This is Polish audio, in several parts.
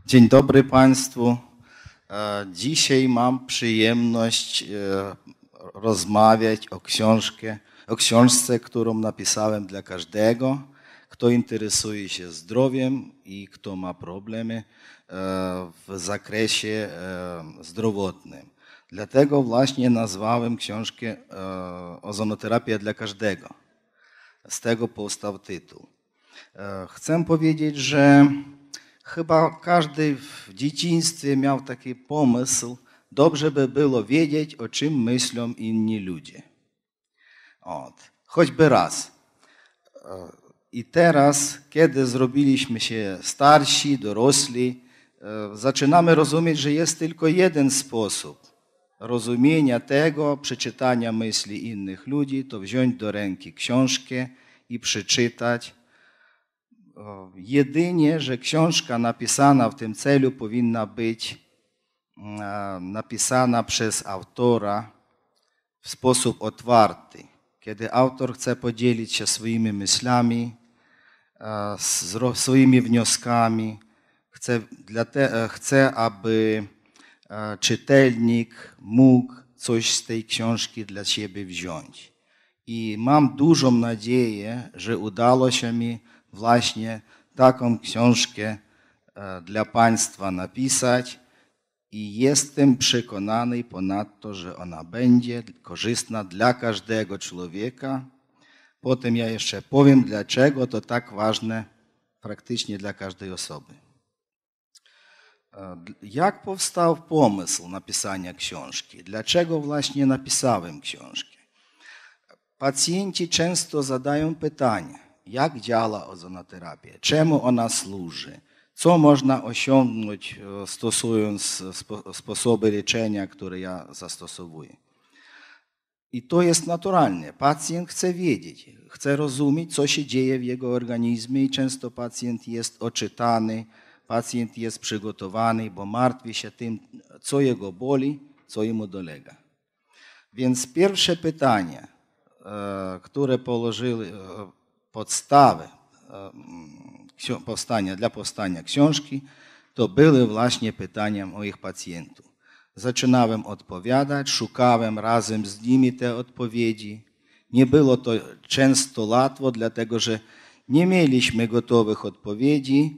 Dzień dobry Państwu. Dzisiaj mam przyjemność rozmawiać o książce, którą napisałem dla każdego, kto interesuje się zdrowiem i kto ma problemy w zakresie zdrowotnym. Dlatego właśnie nazwałem książkę Ozonoterapia dla każdego. Z tego powstał tytuł. Chcę powiedzieć, że chyba każdy w dzieciństwie miał taki pomysł, dobrze by było wiedzieć, o czym myślą inni ludzie. Choćby raz. I teraz, kiedy zrobiliśmy się starsi, dorośli, zaczynamy rozumieć, że jest tylko jeden sposób rozumienia tego, przeczytania myśli innych ludzi, to wziąć do ręki książkę i przeczytać. Jedynie, że książka napisana w tym celu powinna być napisana przez autora w sposób otwarty. Kiedy autor chce podzielić się swoimi myślami, swoimi wnioskami, chce, aby czytelnik mógł coś z tej książki dla siebie wziąć. I mam dużą nadzieję, że udało się mi właśnie taką książkę dla Państwa napisać i jestem przekonany ponadto, że ona będzie korzystna dla każdego człowieka. Potem ja jeszcze powiem, dlaczego to tak ważne praktycznie dla każdej osoby. Jak powstał pomysł napisania książki? Dlaczego właśnie napisałem książkę? Pacjenci często zadają pytania, jak działa ozonoterapia, czemu ona służy, co można osiągnąć stosując sposoby leczenia, które ja zastosowuję. I to jest naturalne. Pacjent chce wiedzieć, chce rozumieć, co się dzieje w jego organizmie i często pacjent jest oczytany, pacjent jest przygotowany, bo martwi się tym, co jego boli, co jemu dolega. Więc pierwsze pytanie, które położyły podstawę dla powstania książki, to były właśnie pytania moich pacjentów. Zaczynałem odpowiadać, szukałem razem z nimi te odpowiedzi. Nie było to często łatwo, dlatego że nie mieliśmy gotowych odpowiedzi.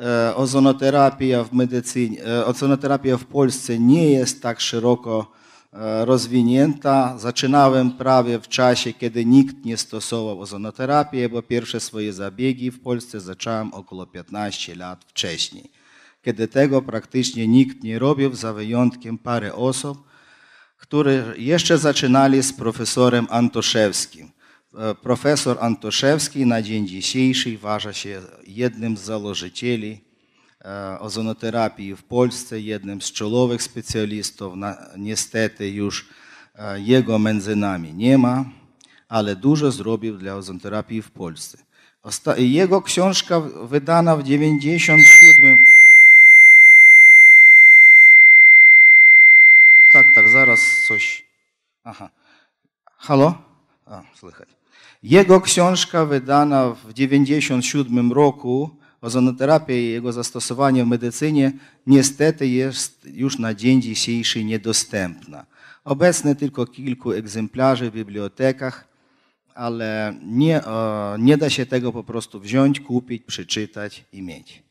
Ozonoterapia w Polsce nie jest tak szeroko rozwinięta. Zaczynałem prawie w czasie, kiedy nikt nie stosował ozonoterapii, bo pierwsze swoje zabiegi w Polsce zacząłem około 15 lat wcześniej, kiedy tego praktycznie nikt nie robił, za wyjątkiem parę osób, które jeszcze zaczynali z profesorem Antoszewskim. Profesor Antoszewski na dzień dzisiejszy uważa się jednym z założycieli ozonoterapii w Polsce, jednym z czołowych specjalistów. Niestety już jego między nami nie ma, ale dużo zrobił dla ozonoterapii w Polsce. Jego książka wydana w 1997. Tak, zaraz coś. Aha. Halo? Słychać. Jego książka wydana w 1997 roku, Ozonoterapia i jego zastosowanie w medycynie, niestety jest już na dzień dzisiejszy niedostępna. Obecne tylko kilku egzemplarzy w bibliotekach, ale nie da się tego po prostu wziąć, kupić, przeczytać i mieć.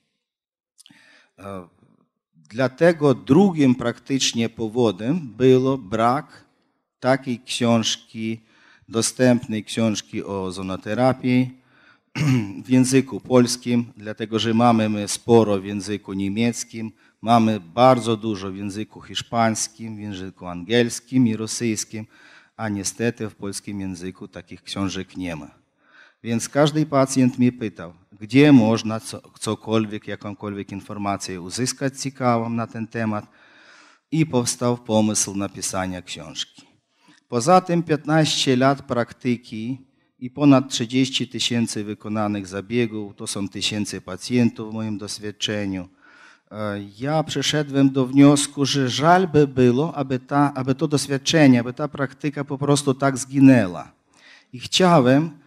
Dlatego drugim praktycznie powodem było brak takiej książki, dostępnej książki o ozonoterapii w języku polskim, dlatego że mamy my sporo w języku niemieckim, mamy bardzo dużo w języku hiszpańskim, w języku angielskim i rosyjskim, a niestety w polskim języku takich książek nie ma. Więc każdy pacjent mnie pytał, gdzie można cokolwiek, jakąkolwiek informację uzyskać ciekawą na ten temat i powstał pomysł napisania książki. Poza tym 15 lat praktyki i ponad 30 000 wykonanych zabiegów, to są tysiące pacjentów w moim doświadczeniu. Ja przyszedłem do wniosku, że żal by było, aby to doświadczenie, aby ta praktyka po prostu tak zginęła. I chciałem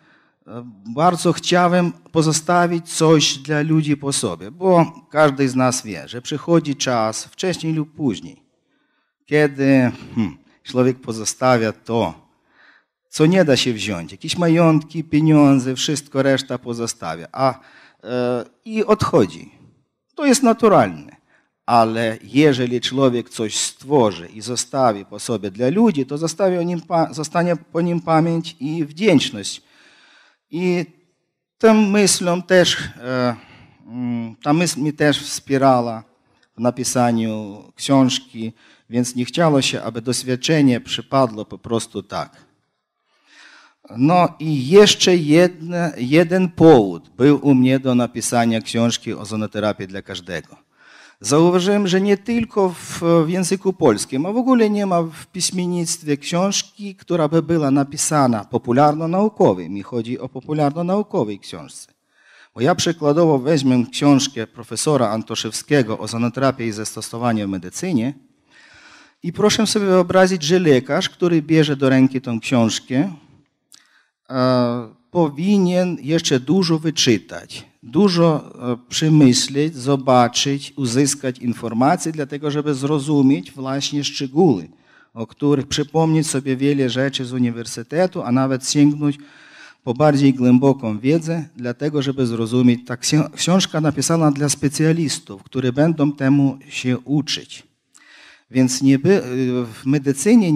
bardzo chciałem pozostawić coś dla ludzi po sobie, bo każdy z nas wie, że przychodzi czas, wcześniej lub później, kiedy człowiek pozostawia to, co nie da się wziąć, jakieś majątki, pieniądze, wszystko reszta pozostawia, i odchodzi. To jest naturalne. Ale jeżeli człowiek coś stworzy i zostawi po sobie dla ludzi, to zostanie po nim pamięć i wdzięczność. I tą myślą też, ta myśl mnie też wspierała w napisaniu książki, więc nie chciało się, aby doświadczenie przypadło po prostu tak. No i jeszcze jeden powód był u mnie do napisania książki Ozonoterapii dla każdego. Zauważyłem, że nie tylko w języku polskim, a w ogóle nie ma w piśmiennictwie książki, która by była napisana popularno-naukowej. Mi chodzi o popularno-naukowej książce. Bo ja przykładowo weźmę książkę profesora Antoszewskiego Ozonoterapia i zastosowanie w medycynie i proszę sobie wyobrazić, że lekarz, który bierze do ręki tę książkę, powinien jeszcze dużo wyczytać, dużo przemyśleć, zobaczyć, uzyskać informacje, dlatego żeby zrozumieć właśnie szczegóły, o których przypomnieć sobie wiele rzeczy z uniwersytetu, a nawet sięgnąć po bardziej głęboką wiedzę, dlatego żeby zrozumieć. Ta książka napisana dla specjalistów, którzy będą temu się uczyć. Więc w medycynie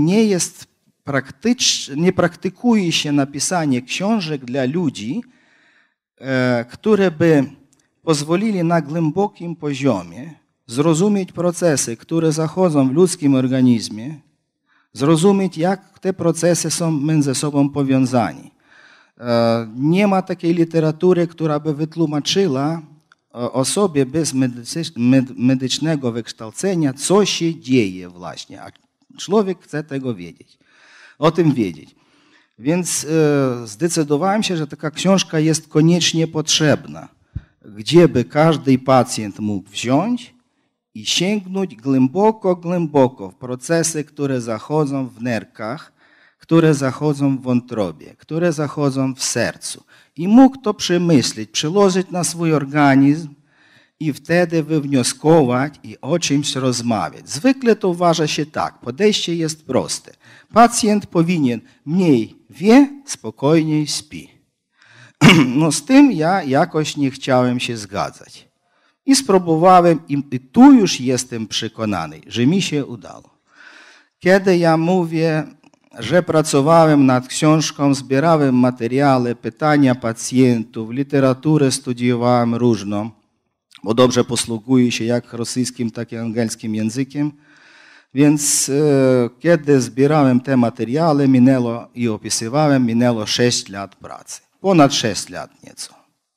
nie praktykuje się napisanie książek dla ludzi, które by pozwolili na głębokim poziomie zrozumieć procesy, które zachodzą w ludzkim organizmie, zrozumieć, jak te procesy są między sobą powiązane. Nie ma takiej literatury, która by wytłumaczyła osobie bez medycznego wykształcenia, co się dzieje właśnie, a człowiek chce o tym wiedzieć. Więc zdecydowałem się, że taka książka jest koniecznie potrzebna, gdzie by każdy pacjent mógł wziąć i sięgnąć głęboko w procesy, które zachodzą w nerkach, które zachodzą w wątrobie, które zachodzą w sercu. I mógł to przemyśleć, przełożyć na swój organizm i wtedy wywnioskować i o czymś rozmawiać. Zwykle to uważa się tak, podejście jest proste. Pacjent powinien mniej wie, spokojniej śpi. No z tym ja jakoś nie chciałem się zgadzać. I spróbowałem i tu już jestem przekonany, że mi się udało. Kiedy ja mówię, że pracowałem nad książką, zbierałem materiały, pytania pacjentów, literaturę studiowałem różną, bo dobrze posługuję się jak rosyjskim, tak i angielskim językiem. Więc kiedy zbierałem te materiały i opisywałem, minęło 6 lat pracy. Ponad 6 lat nieco.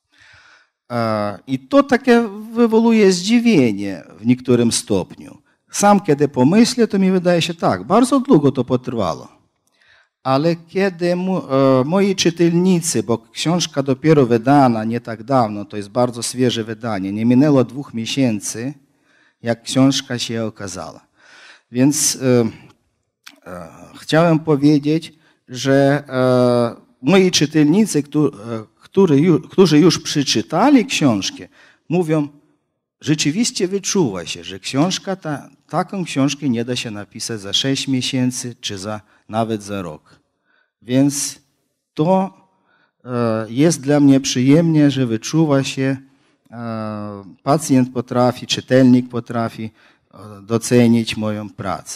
I to takie wywołuje zdziwienie w niektórym stopniu. Sam kiedy pomyślę, to mi wydaje się tak, bardzo długo to potrwało. Ale kiedy moi czytelnicy, bo książka dopiero wydana nie tak dawno, to jest bardzo świeże wydanie, nie minęło 2 miesięcy, jak książka się okazała. Więc chciałem powiedzieć, że moi czytelnicy, którzy już przeczytali książkę, mówią, rzeczywiście wyczuwa się, że taką książkę nie da się napisać za 6 miesięcy, czy nawet za rok. Więc to jest dla mnie przyjemnie, że wyczuwa się, pacjent potrafi, czytelnik potrafi docenić moją pracę.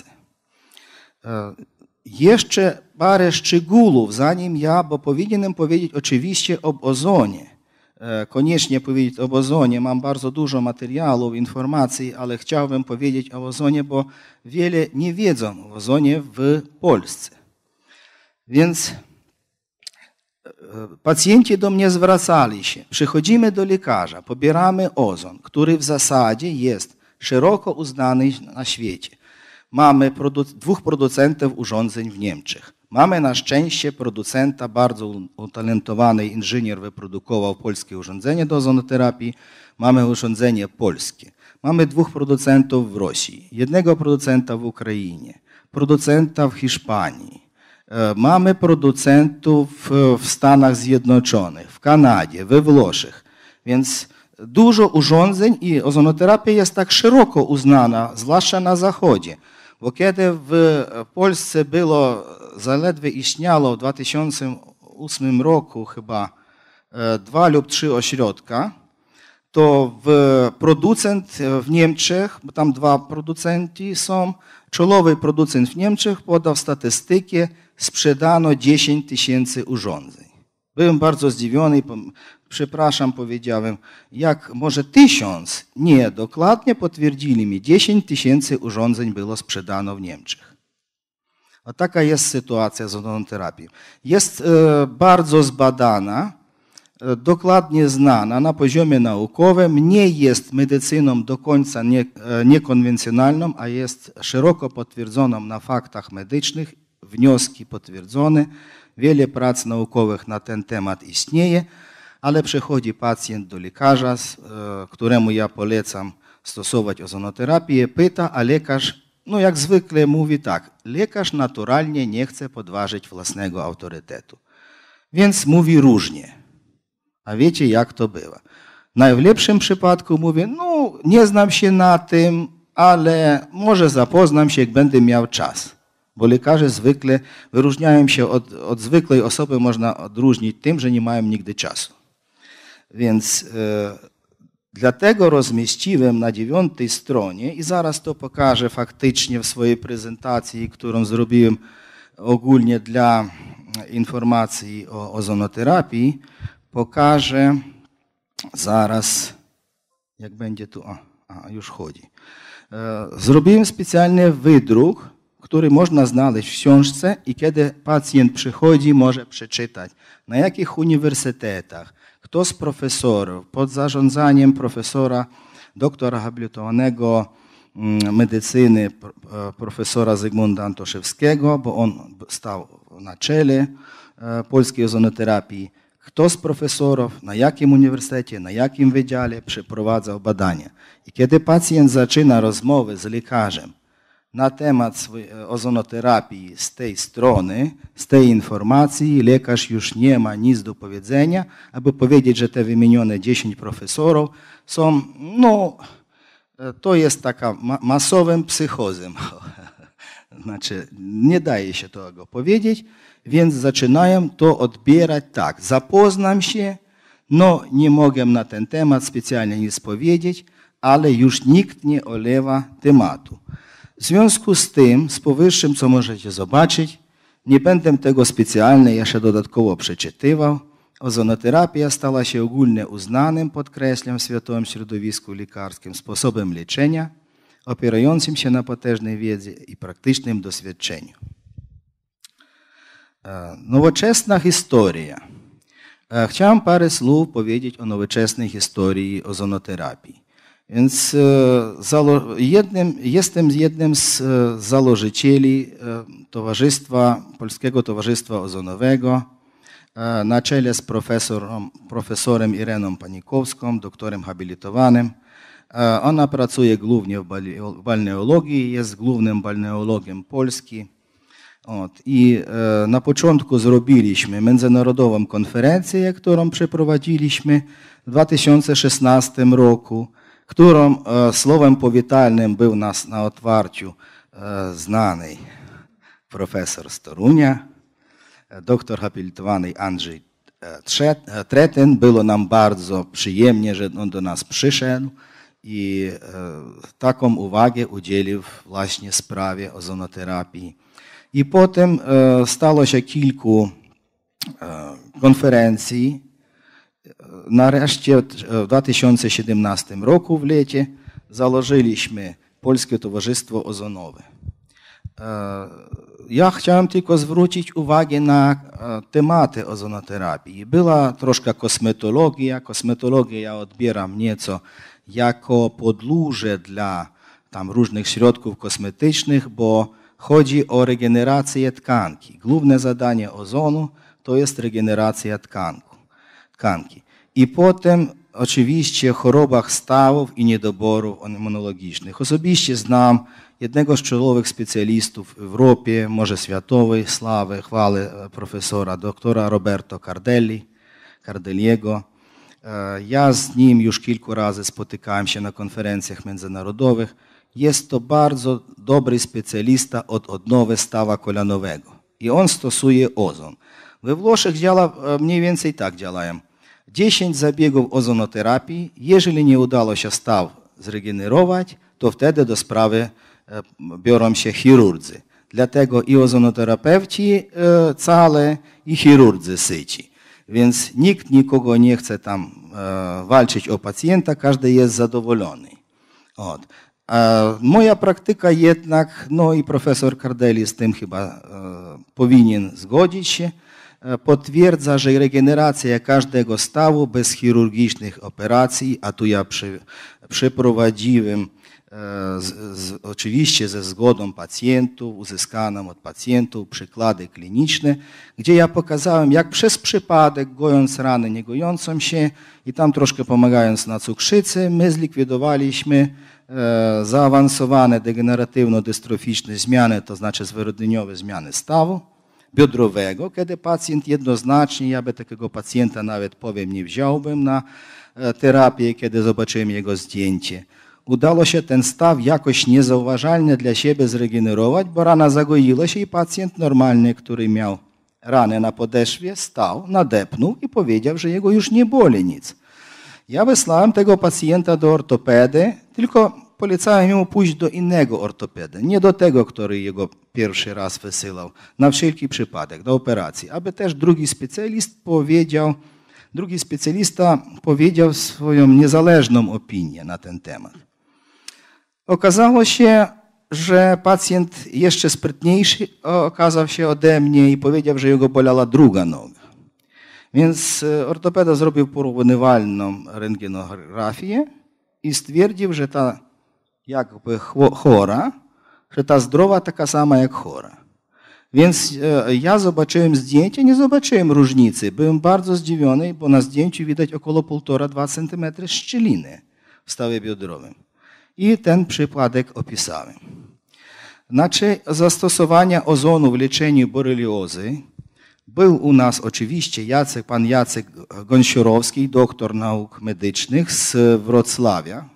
Jeszcze parę szczegółów, zanim bo powinienem powiedzieć oczywiście o ozonie. Koniecznie powiedzieć o ozonie. Mam bardzo dużo materiałów, informacji, ale chciałbym powiedzieć o ozonie, bo wiele nie wiedzą o ozonie w Polsce. Więc pacjenci do mnie zwracali się. Przychodzimy do lekarza, pobieramy ozon, który w zasadzie jest szeroko uznany na świecie. Mamy 2 producentów urządzeń w Niemczech. Mamy na szczęście producenta, bardzo utalentowany inżynier wyprodukował polskie urządzenie do ozonoterapii. Mamy urządzenie polskie. Mamy 2 producentów w Rosji, 1 producenta w Ukrainie, producenta w Hiszpanii. Mamy producentów w Stanach Zjednoczonych, w Kanadzie, we Włoszech. Więc dużo urządzeń i ozonoterapia jest tak szeroko uznana, zwłaszcza na Zachodzie. Bo kiedy w Polsce było, zaledwie istniało w 2008 roku chyba 2 lub 3 ośrodka, to producent w Niemczech, bo tam 2 producenci są, czołowy producent w Niemczech podał statystykę, sprzedano 10 000 urządzeń. Byłem bardzo zdziwiony, przepraszam, powiedziałem, jak może 1000? Nie, dokładnie potwierdzili mi, 10 000 urządzeń było sprzedano w Niemczech. A taka jest sytuacja z ozonoterapią. Jest bardzo zbadana, dokładnie znana na poziomie naukowym, nie jest medycyną do końca niekonwencjonalną, a jest szeroko potwierdzoną na faktach medycznych, wnioski potwierdzone, wiele prac naukowych na ten temat istnieje, ale przychodzi pacjent do lekarza, któremu ja polecam stosować ozonoterapię, pyta, a lekarz, no jak zwykle mówi tak, lekarz naturalnie nie chce podważyć własnego autorytetu, więc mówi różnie. A wiecie, jak to bywa? W najlepszym przypadku mówię, no nie znam się na tym, ale może zapoznam się, jak będę miał czas. Bo lekarze zwykle wyróżniają się od zwykłej osoby, można odróżnić tym, że nie mają nigdy czasu. Więc dlatego rozmieściłem na 9. stronie i zaraz to pokażę faktycznie w swojej prezentacji, którą zrobiłem ogólnie dla informacji o ozonoterapii. Pokażę zaraz, jak będzie tu, już chodzi. Zrobiłem specjalny wydruk, który można znaleźć w książce i kiedy pacjent przychodzi, może przeczytać, na jakich uniwersytetach, kto z profesorów, pod zarządzaniem profesora, doktora habilitowanego medycyny, profesora Zygmunta Antoszewskiego, bo on stał na czele polskiej ozonoterapii, kto z profesorów, na jakim uniwersytecie, na jakim wydziale przeprowadzał badania. I kiedy pacjent zaczyna rozmowę z lekarzem na temat ozonoterapii z tej strony, z tej informacji, lekarz już nie ma nic do powiedzenia, aby powiedzieć, że te wymienione 10 profesorów są, no, to jest taka masowym psychozem. Znaczy, nie daje się tego powiedzieć, więc zaczynają to odbierać tak. Zapoznam się, no nie mogę na ten temat specjalnie nic powiedzieć, ale już nikt nie olewa tematu. W związku z tym, z powyższym, co możecie zobaczyć, nie będę tego specjalnie jeszcze dodatkowo przeczytywał, ozonoterapia stała się ogólnie uznanym, podkreślam, w światowym środowisku lekarskim sposobem leczenia, opierającym się na potężnej wiedzy i praktycznym doświadczeniu. Nowoczesna historia. Chciałem parę słów powiedzieć o nowoczesnej historii ozonoterapii. Więc jestem jednym z założycieli Polskiego Towarzystwa Ozonowego na czele z profesorem Ireną Panikowską, doktorem habilitowanym. Ona pracuje głównie w balneologii, jest głównym balneologiem Polski. I na początku zrobiliśmy międzynarodową konferencję, którą przeprowadziliśmy w 2016 roku, którą słowem powitalnym był nas na otwarciu znany profesor z Torunia, doktor habilitowany Andrzej Tretyn. Było nam bardzo przyjemnie, że on do nas przyszedł i taką uwagę udzielił właśnie sprawie ozonoterapii. I potem stało się kilku konferencji. Nareszcie w 2017 roku w lecie założyliśmy Polskie Towarzystwo Ozonowe. Ja chciałem tylko zwrócić uwagę na tematy ozonoterapii. Była troszkę kosmetologia. Kosmetologię ja odbieram nieco jako podłoże dla tam różnych środków kosmetycznych, bo chodzi o regenerację tkanki. Główne zadanie ozonu to jest regeneracja tkanki. I potem oczywiście chorobach stawów i niedoborów immunologicznych. Osobiście znam jednego z czołowych specjalistów w Europie, może światowej sławy, chwały profesora doktora Roberto Cardelliego. Ja z nim już kilku razy spotykałem się na konferencjach międzynarodowych. Jest to bardzo dobry specjalista od odnowy stawa kolanowego i on stosuje ozon. We Włoszech działa mniej więcej tak działają. 10 zabiegów ozonoterapii, jeżeli nie udało się staw zregenerować, to wtedy do sprawy biorą się chirurdzy. Dlatego i ozonoterapeuci całe, i chirurdzy syci. Więc nikt nikogo nie chce tam walczyć o pacjenta, każdy jest zadowolony. Moja praktyka jednak, no i profesor Cardelli z tym chyba powinien zgodzić się, potwierdza, że regeneracja każdego stawu bez chirurgicznych operacji, a tu ja przeprowadziłem oczywiście ze zgodą pacjentów, uzyskaną od pacjentów przykłady kliniczne, gdzie ja pokazałem, jak przez przypadek, gojąc ranę niegojącą się i tam troszkę pomagając na cukrzycy, my zlikwidowaliśmy zaawansowane degeneratywno-dystroficzne zmiany, to znaczy zwyrodnieniowe zmiany stawu biodrowego, kiedy pacjent jednoznacznie, ja by takiego pacjenta nawet powiem nie wziąłbym na terapię, kiedy zobaczyłem jego zdjęcie. Udało się ten staw jakoś niezauważalnie dla siebie zregenerować, bo rana zagoiła się i pacjent normalny, który miał ranę na podeszwie, stał, nadepnął i powiedział, że jego już nie boli nic. Ja wysłałem tego pacjenta do ortopedy, tylko polecałem mu pójść do innego ortopedy, nie do tego, który jego pierwszy raz wysyłał, na wszelki przypadek, do operacji, aby też drugi specjalista powiedział swoją niezależną opinię na ten temat. Okazało się, że pacjent jeszcze sprytniejszy okazał się ode mnie i powiedział, że jego bolała druga noga. Więc ortopeda zrobił porównywalną rentgenografię i stwierdził, że ta jakby chora, że ta zdrowa taka sama jak chora. Więc ja zobaczyłem zdjęcie, nie zobaczyłem różnicy. Byłem bardzo zdziwiony, bo na zdjęciu widać około 1,5–2 cm szczeliny w stawie biodrowym. I ten przypadek opisałem. Znaczy zastosowania ozonu w leczeniu boreliozy był u nas oczywiście pan Jacek Gąsiorowski, doktor nauk medycznych z Wrocławia,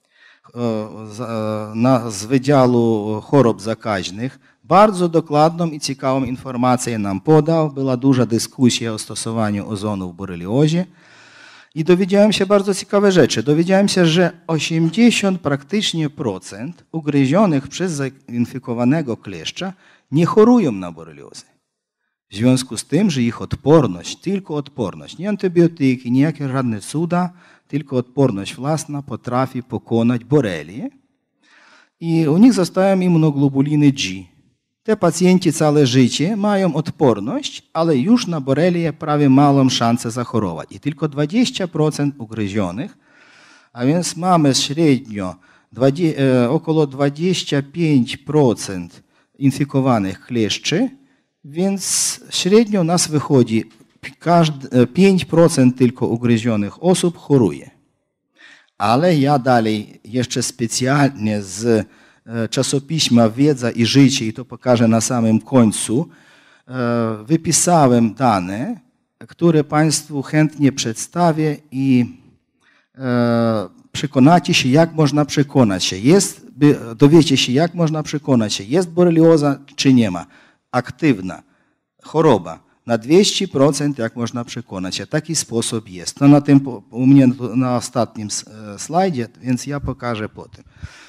z Wydziału Chorób Zakaźnych. Bardzo dokładną i ciekawą informację nam podał. Była duża dyskusja o stosowaniu ozonu w boreliozie. I dowiedziałem się bardzo ciekawe rzeczy. Dowiedziałem się, że 80% praktycznie ugryzionych przez zainfekowanego kleszcza nie chorują na boreliozę. W związku z tym, że ich odporność, tylko odporność, nie antybiotyki, niejakie żadne cuda, tylko odporność własna potrafi pokonać borelię. I u nich zostają immunoglobuliny G. Te pacjenci całe życie mają odporność, ale już na borelię prawie małą szansę zachorować. I tylko 20% ugryzionych, a więc mamy średnio około 25% infekowanych kleszczy, więc średnio u nas wychodzi 5% tylko ugryzionych osób choruje. Ale ja dalej jeszcze specjalnie z czasopisma Wiedza i Życie, i to pokażę na samym końcu, wypisałem dane, które Państwu chętnie przedstawię i przekonacie się, jak można przekonać się. Dowiecie się, jak można przekonać się, jest borelioza czy nie ma. Aktywna choroba. Na 200% jak można przekonać się. Taki sposób jest. No u mnie na ostatnim slajdzie, więc ja pokażę potem.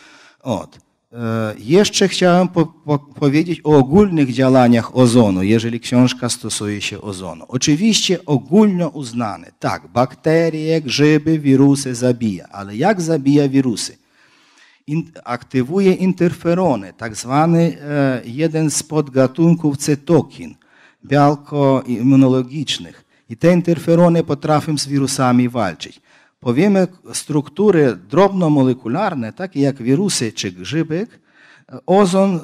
Jeszcze chciałem powiedzieć o ogólnych działaniach ozonu, jeżeli książka stosuje się ozonu. Oczywiście ogólno uznane. Tak, bakterie, grzyby, wirusy zabija. Ale jak zabija wirusy? Aktywuje interferony, tak zwany jeden z podgatunków cytokin, białko immunologicznych. I te interferony potrafią z wirusami walczyć. Powiemy, struktury drobnomolekularne, takie jak wirusy czy grzybek, ozon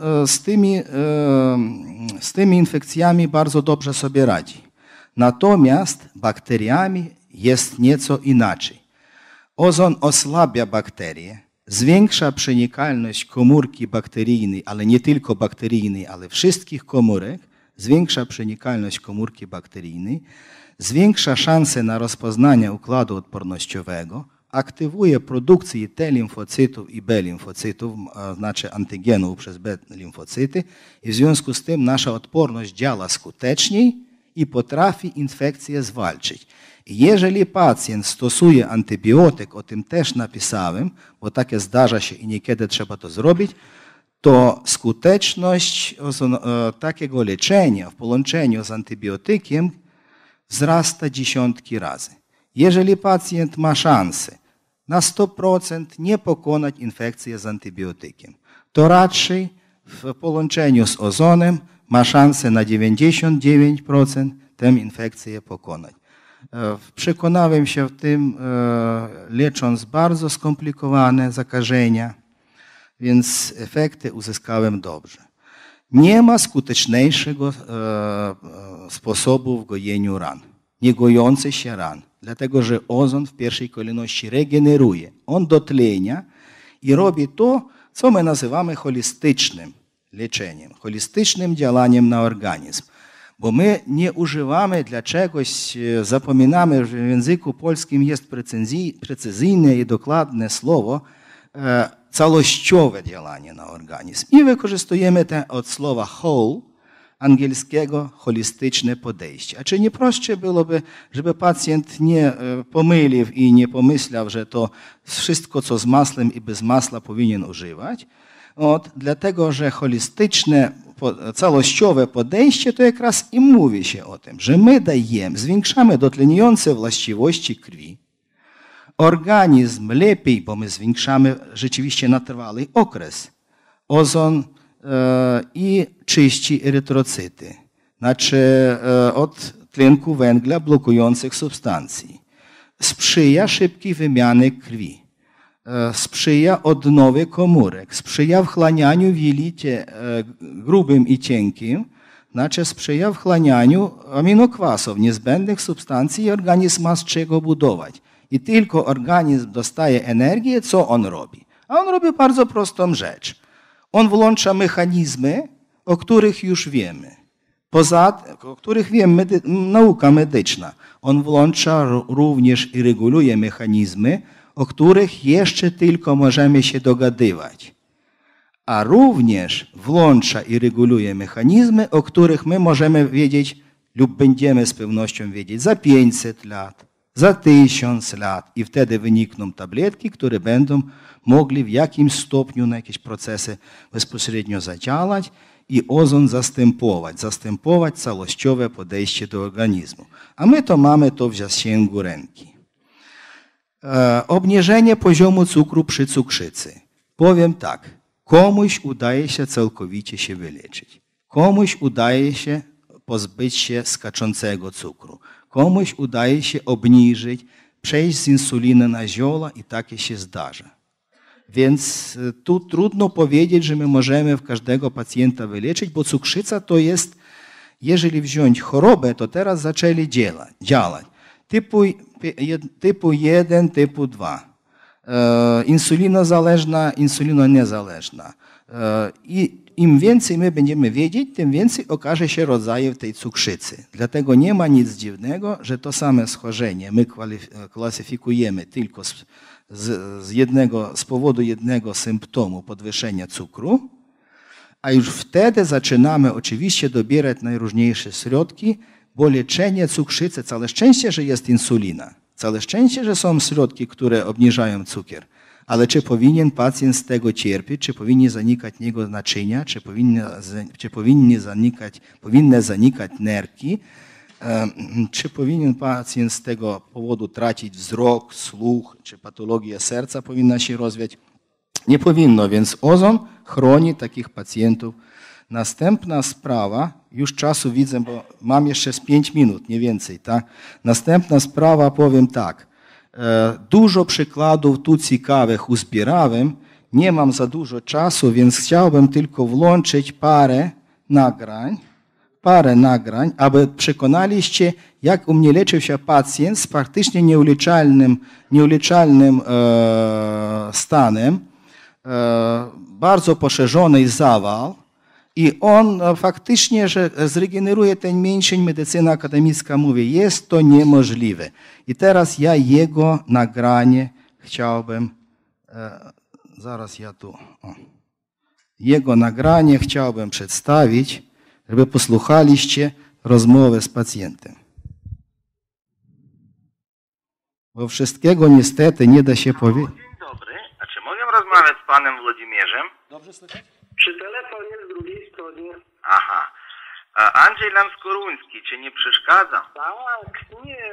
z tymi infekcjami bardzo dobrze sobie radzi. Natomiast bakteriami jest nieco inaczej. Ozon oslabia bakterie, zwiększa przenikalność komórki bakteryjnej, ale nie tylko bakteryjnej, ale wszystkich komórek, zwiększa przenikalność komórki bakteryjnej, zwiększa szanse na rozpoznanie układu odpornościowego, aktywuje produkcję T-limfocytów i B-limfocytów, znaczy antygenów przez B-limfocyty i w związku z tym nasza odporność działa skuteczniej i potrafi infekcję zwalczyć. Jeżeli pacjent stosuje antybiotyk, o tym też napisałem, bo takie zdarza się i niekiedy trzeba to zrobić, to skuteczność takiego leczenia w połączeniu z antybiotykiem wzrasta dziesiątki razy. Jeżeli pacjent ma szansę na 100% nie pokonać infekcji z antybiotykiem, to raczej w połączeniu z ozonem ma szansę na 99% tę infekcję pokonać. Przekonałem się w tym, lecząc bardzo skomplikowane zakażenia, więc efekty uzyskałem dobrze. Nie ma skuteczniejszego sposobu w gojeniu ran, nie gojących się ran, dlatego że ozon w pierwszej kolejności regeneruje. On dotlenia i robi to, co my nazywamy holistycznym leczeniem, holistycznym działaniem na organizm. Bo my nie używamy dla czegoś, zapominamy, że w języku polskim jest precyzyjne i dokładne słowo całościowe działanie na organizm. I wykorzystujemy to od słowa whole, angielskiego holistyczne podejście. A czy nie prościej byłoby, żeby pacjent nie pomylił i nie pomyślał, że to wszystko, co z maslem i bez masła powinien używać? Dlatego, że holistyczne, całościowe podejście to jak i mówi się o tym, że my zwiększamy dotleniające właściwości krwi. Organizm lepiej, bo my zwiększamy rzeczywiście na trwały okres ozon i czyści erytrocyty, znaczy od tlenku węgla blokujących substancji. Sprzyja szybkiej wymianie krwi. Sprzyja odnowie komórek, sprzyja wchłanianiu w jelicie grubym i cienkim, znaczy sprzyja wchłanianiu aminokwasów, niezbędnych substancji i organizm ma z czego budować. I tylko organizm dostaje energię, co on robi? A on robi bardzo prostą rzecz. On włącza mechanizmy, o których już wiemy. O których wie nauka medyczna. On włącza również i reguluje mechanizmy, o których jeszcze tylko możemy się dogadywać. A również włącza i reguluje mechanizmy, o których my możemy wiedzieć lub będziemy z pewnością wiedzieć za 500 lat, za 1000 lat i wtedy wynikną tabletki, które będą mogli w jakimś stopniu na jakieś procesy bezpośrednio zadziałać i ozon zastępować całościowe podejście do organizmu. A my to mamy to w zasięgu ręki. Obniżenie poziomu cukru przy cukrzycy. Powiem tak, komuś udaje się całkowicie się wyleczyć. Komuś udaje się pozbyć się skaczącego cukru. Komuś udaje się obniżyć, przejść z insuliny na zioła i takie się zdarza. Więc tu trudno powiedzieć, że my możemy w każdego pacjenta wyleczyć, bo cukrzyca to jest, jeżeli wziąć chorobę, to teraz zaczęli działać. Typu 1, typu 2. Insulinozależna, insulinoniezależna. I im więcej my będziemy wiedzieć, tym więcej okaże się rodzajów tej cukrzycy. Dlatego nie ma nic dziwnego, że to same schorzenie my klasyfikujemy tylko z powodu jednego symptomu podwyższenia cukru, a już wtedy zaczynamy oczywiście dobierać najróżniejsze środki, bo leczenie cukrzycy, całe szczęście, że jest insulina, całe szczęście, że są środki, które obniżają cukier, ale czy powinien pacjent z tego cierpieć, czy powinny zanikać jego naczynia, czy powinny zanikać nerki, czy powinien pacjent z tego powodu tracić wzrok, słuch, czy patologia serca powinna się rozwijać? Nie powinno, więc ozon chroni takich pacjentów. Następna sprawa, już czasu widzę, bo mam jeszcze z 5 minut, nie więcej. Tak? Następna sprawa, powiem tak, dużo przykładów tu ciekawych uzbierałem, nie mam za dużo czasu, więc chciałbym tylko włączyć parę nagrań, parę nagrań, aby przekonaliście, jak u mnie leczył się pacjent z praktycznie nieuleczalnym stanem, bardzo poszerzony zawał i on faktycznie, że zregeneruje ten mięsień, medycyna akademicka mówi, jest to niemożliwe. I teraz ja jego nagranie chciałbym, zaraz ja tu, jego nagranie chciałbym przedstawić, żeby posłuchaliście rozmowy z pacjentem. Bo wszystkiego niestety nie da się powiedzieć. Dzień dobry. A czy mogę rozmawiać z panem Włodzimierzem? Dobrze słychać? Przy telefonie z drugiej stronie. Aha. A Andrzej Lamskoruński, czy nie przeszkadza? Tak, nie.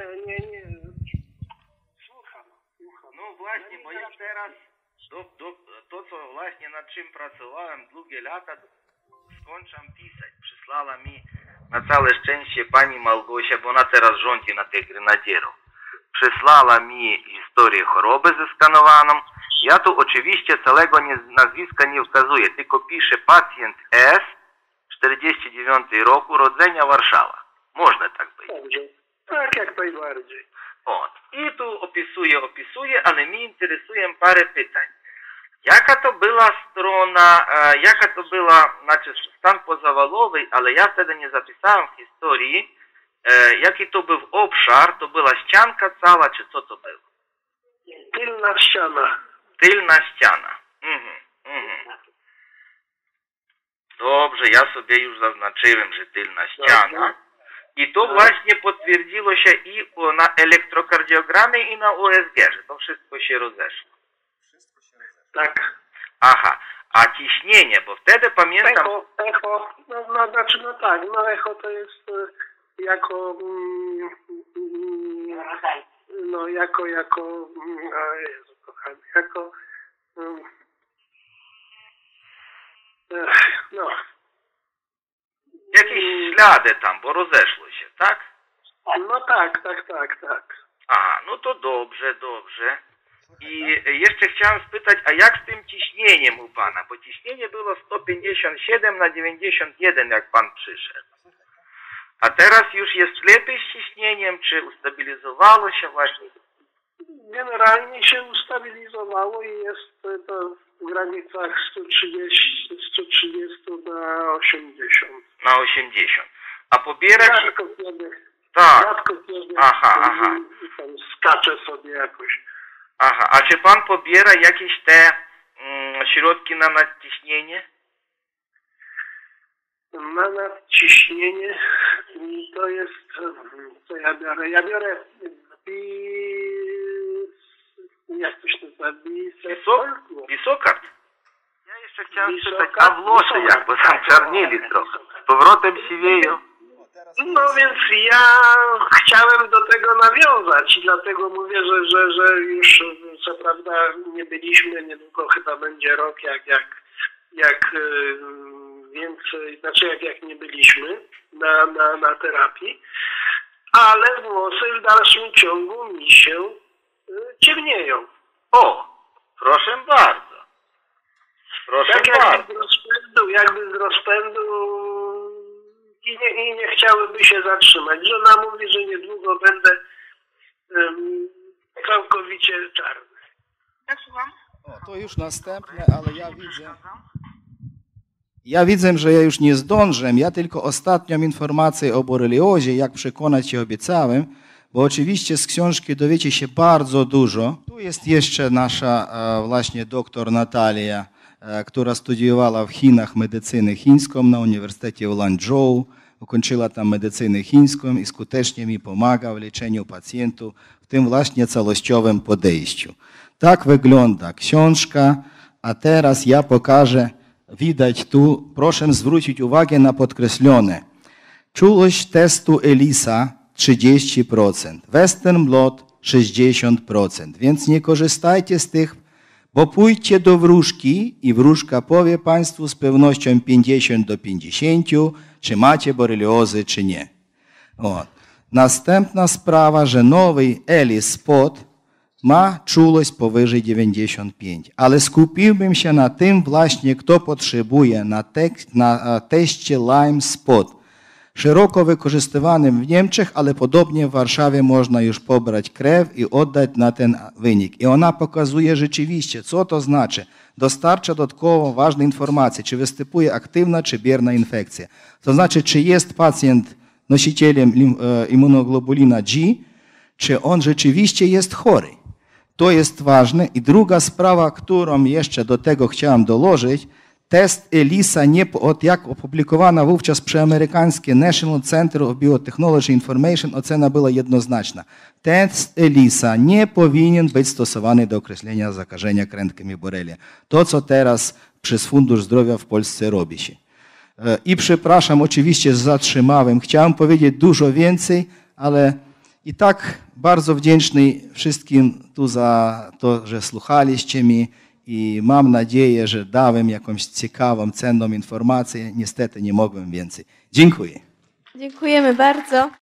Słucham. No właśnie, bo ja teraz to, co właśnie nad czym pracowałem długie lata, skończam pisać. Przysłała mi na całe szczęście pani Małgosia, bo ona teraz rządzi na tych grenadierów. Przysłała mi historię choroby zeskanowaną. Ja tu oczywiście całego nazwiska nie wskazuję, tylko piszę pacjent S, 49 roku, rodzenia Warszawa. Można tak być. Dobrze. Tak, jak najbardziej. I tu opisuję, ale mnie interesuje parę pytań. Jaka to była strona, jaka to była, znaczy stan pozawalowy, ale ja wtedy nie zapisałem w historii, jaki to był obszar, to była ścianka cała, czy co to było? Tylna ściana. Tylna ściana. Dobrze, ja sobie już zaznaczyłem, że tylna ściana. I to właśnie potwierdziło się i na elektrokardiogramie, i na USG, że to wszystko się rozeszło. Tak. Aha, a ciśnienie, bo wtedy pamiętam... Echo, echo to jest jako... Jezu kochany, Jakieś ślady tam, bo rozeszło się, tak? No tak. A, no to dobrze. I jeszcze chciałem spytać, a jak z tym ciśnieniem u pana? Bo ciśnienie było 157/91, jak pan przyszedł. A teraz już jest lepiej z ciśnieniem, czy ustabilizowało się właśnie? Generalnie się ustabilizowało i jest to w granicach 130 na 80. Na 80. A pobiera się... Rzadko kiedy. Aha. Tam skacze sobie jakoś. Aha, a czy pan pobiera jakieś te środki na nadciśnienie? Na nadciśnienie to jest, co ja biorę? Ja biorę jak to się nazywa? Bisokard? Ja jeszcze chciałem spytać, a włosy jak, bo tam czarnili trochę. Z powrotem siwieją. No więc ja chciałem do tego nawiązać i dlatego mówię, że już co prawda nie byliśmy, niedługo chyba będzie rok jak więcej, znaczy jak nie byliśmy na terapii, ale włosy w dalszym ciągu mi się ciemnieją. O, proszę bardzo. Jakby z rozpędu i nie chciałyby się zatrzymać. Żona mówi, że niedługo będę całkowicie czarny. Jak słucham? To już następne, ale ja widzę, że ja już nie zdążę. Ja tylko ostatnią informację o boreliozie, jak przekonać się obiecałem, bo oczywiście z książki dowiecie się bardzo dużo. Tu jest jeszcze nasza właśnie doktor Natalia, która studiowała w Chinach medycynę chińską na Uniwersytecie w Lanzhou. Ukończyła tam medycynę chińską i skutecznie mi pomaga w leczeniu pacjentów w tym właśnie całościowym podejściu. Tak wygląda książka, a teraz ja pokażę, widać tu, proszę zwrócić uwagę na podkreślone. Czułość testu ELISA 30%, Western Blot 60%, więc nie korzystajcie z tych, bo pójdźcie do wróżki i wróżka powie Państwu z pewnością 50/50, czy macie boreliozy, czy nie. Następna sprawa, że nowy ELIS Spot ma czułość powyżej 95, ale skupiłbym się na tym właśnie, kto potrzebuje na teście Lyme Spot. szeroko wykorzystywanym w Niemczech, ale podobnie w Warszawie można już pobrać krew i oddać na ten wynik. I ona pokazuje rzeczywiście, co to znaczy. Dostarcza dodatkowo ważne informacje, czy występuje aktywna, czy bierna infekcja. To znaczy, czy jest pacjent nosicielem immunoglobulina G, czy on rzeczywiście jest chory. To jest ważne. I druga sprawa, którą jeszcze do tego chciałem dołożyć, test ELISA, jak opublikowana wówczas przez amerykańskie National Center of Biotechnology Information, ocena była jednoznaczna. Test ELISA nie powinien być stosowany do określenia zakażenia krętkami Borrelia. To, co teraz przez Fundusz Zdrowia w Polsce robi się. I przepraszam, oczywiście zatrzymałem. Chciałem powiedzieć dużo więcej, ale i tak bardzo wdzięczny wszystkim tu za to, że słuchaliście mnie i mam nadzieję, że dałem jakąś ciekawą, cenną informację. Niestety nie mogłem więcej. Dziękuję. Dziękujemy bardzo.